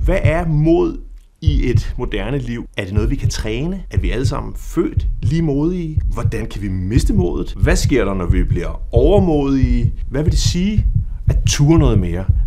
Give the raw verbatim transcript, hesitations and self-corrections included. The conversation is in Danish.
Hvad er mod i et moderne liv? Er det noget, vi kan træne? Er vi alle sammen født lige modige? Hvordan kan vi miste modet? Hvad sker der, når vi bliver overmodige? Hvad vil det sige at ture noget mere?